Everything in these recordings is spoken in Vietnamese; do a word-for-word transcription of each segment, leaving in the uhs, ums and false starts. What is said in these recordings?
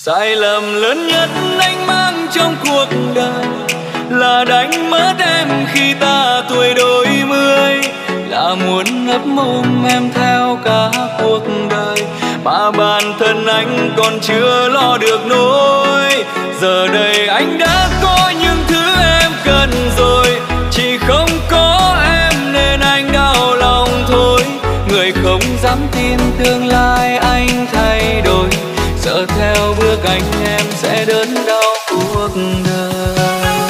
Sai lầm lớn nhất anh mang trong cuộc đời là đánh mất em khi ta tuổi đôi mươi, là muốn ấp mồm em theo cả cuộc đời mà bản thân anh còn chưa lo được nỗi. Giờ đây anh đã có những thứ em cần rồi, chỉ không có em nên anh đau lòng thôi. Người không dám tin tương lai anh thay đổi, sợ theo bước anh em sẽ đớn đau cuộc đời.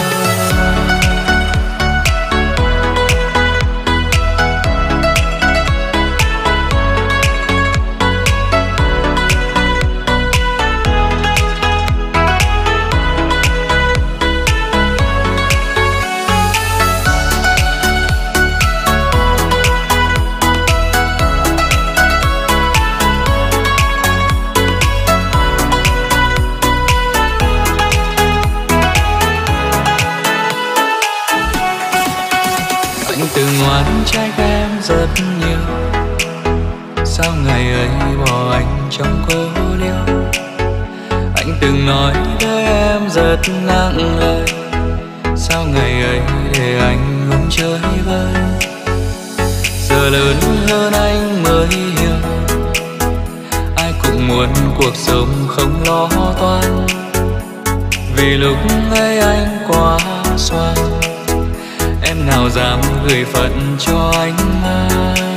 Từng oán trách em rất nhiều, sao ngày ấy bỏ anh trong cô liêu. Anh từng nói với em rất nặng lời, sao ngày ấy để anh ngông chơi vơi. Giờ lớn hơn anh mới hiểu, ai cũng muốn cuộc sống không lo toan. Vì lúc ấy anh quá xoan, em nào dám gửi phận cho anh mang.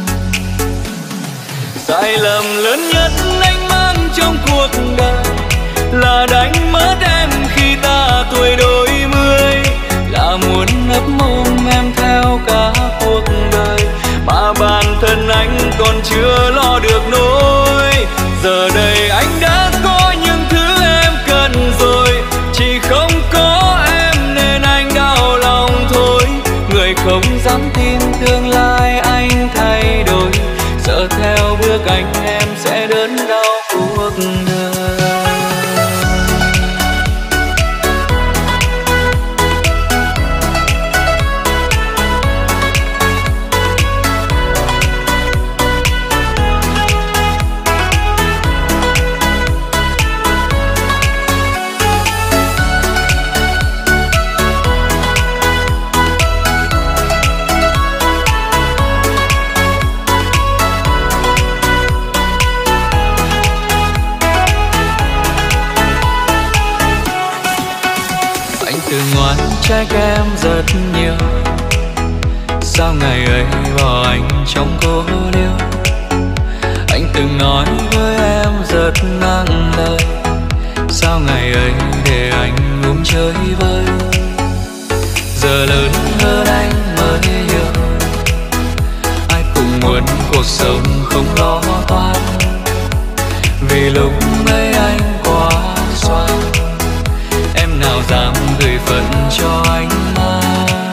Sai lầm lớn nhất anh mang trong cuộc đời là đánh mất em khi ta tuổi đôi mươi, là muốn ấp mồm em theo cả cuộc đời mà bản thân anh còn chưa lo được nỗi. Giờ đây anh đã có những thứ em cần rồi, chỉ không có em nên anh đau lòng thôi. Người không dám tin tương lai anh thay đổi, sợ theo bước anh em sẽ đớn đau cuộc đời. Từng oán trách em rất nhiều, sao ngày ấy bỏ anh trong cô liêu. Anh từng nói với em rất nặng lời, sao ngày ấy để anh ngông chơi vơi. Giờ lớn hơn anh mới hiểu, ai cũng muốn cuộc sống không lo toan. Vì lúc ấy anh quá xoan, em nào dám gửi phận cho anh mang.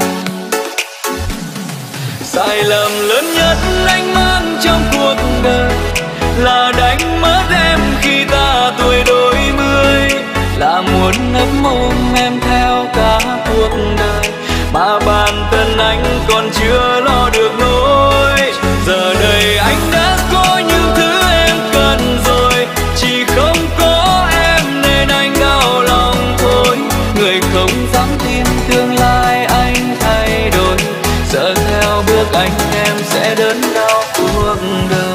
Sai lầm lớn nhất anh mang trong cuộc đời là đánh mất em khi ta tuổi đôi mươi, là muốn ấp mồm em theo cả cuộc đời mà bản thân anh còn chưa lo được nỗi. Giờ đây anh đã có những thứ em cần rồi, chỉ không có em nên anh đau lòng thôi. Người không dám tin tương lai anh thay đổi, sợ theo bước anh em sẽ đớn đau cuộc đời.